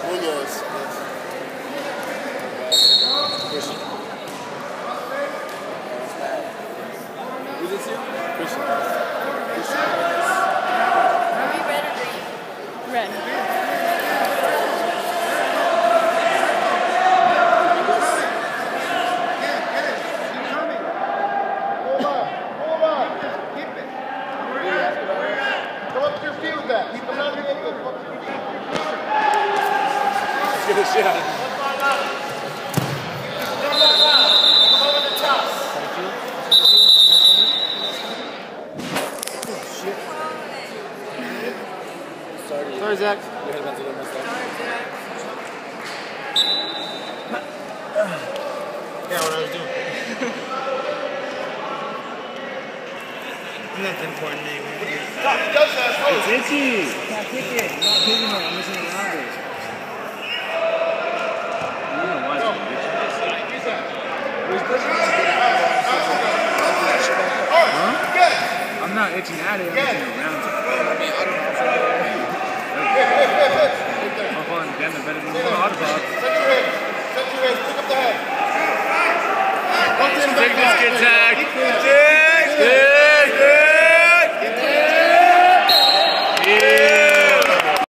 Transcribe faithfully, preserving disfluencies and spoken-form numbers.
Munoz. Christian. Who's this here? Christian. Christian. Are we red or green? Red. Get a shot. Sorry, Sorry, Zach. Your head about to get messed up. Yeah, what I was doing. That's important name. It's itchy. Can't pick it. I'm not picking it. I'm missing it around it. Huh? I'm not itching at it. I'm itching around it. I'm falling down the better than the hot box. Set your head. Set your head. Pick up the head. Take this kid, Zach.